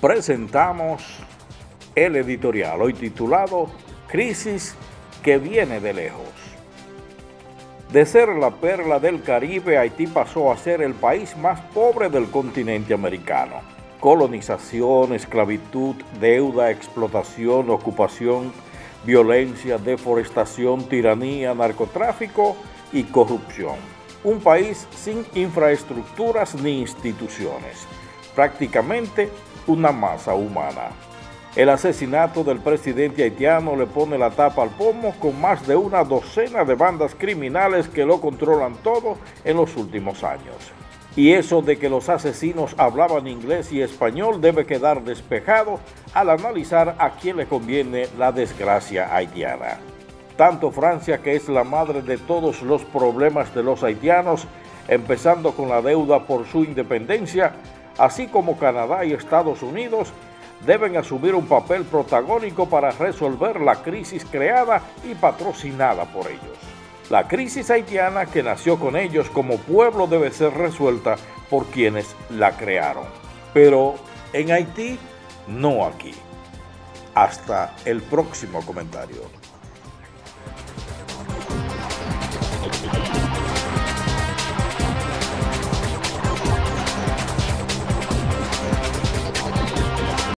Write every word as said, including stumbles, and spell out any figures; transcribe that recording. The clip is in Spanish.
presentamos el editorial hoy titulado Crisis que viene de lejos. De ser la perla del Caribe, Haití pasó a ser el país más pobre del continente americano. Colonización, esclavitud, deuda, explotación, ocupación, violencia, deforestación, tiranía, narcotráfico y corrupción. Un país sin infraestructuras ni instituciones, prácticamente una masa humana. El asesinato del presidente haitiano le pone la tapa al pomo con más de una docena de bandas criminales que lo controlan todo en los últimos años. Y eso de que los asesinos hablaban inglés y español debe quedar despejado al analizar a quién le conviene la desgracia haitiana. Tanto Francia, que es la madre de todos los problemas de los haitianos, empezando con la deuda por su independencia, así como Canadá y Estados Unidos, deben asumir un papel protagónico para resolver la crisis creada y patrocinada por ellos. La crisis haitiana que nació con ellos como pueblo debe ser resuelta por quienes la crearon. Pero en Haití, no aquí. Hasta el próximo comentario.